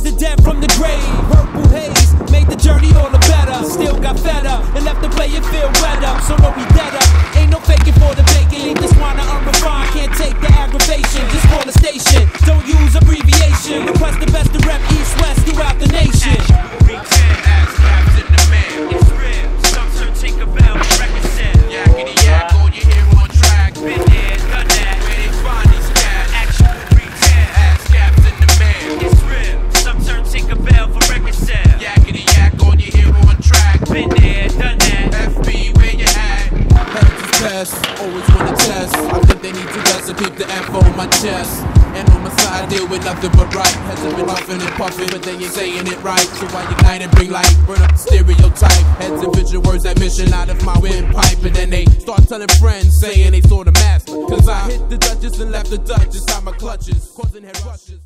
the dead from the grave. Purple haze made the journey all the better. Still got fed up and left the player feel wetter. So no, we dead up. Ain't no faking for the bacon. Leave this wine unrefined. Can't take the aggravation. Just call the station. Don't use abbreviation. Request the best to rep east west throughout the nation. Always wanna test. I think they need to rest and keep the info on my chest. And on my side, I deal with nothing but right. Heads have been huffing and puffing, but they ain't saying it right. So I ignite and bring light, burn up the stereotype. Heads and vision words that mission out of my windpipe. And then they start telling friends, saying they saw the master. Cause I hit the Duchess and left the Duchess out my clutches, causing head rushes.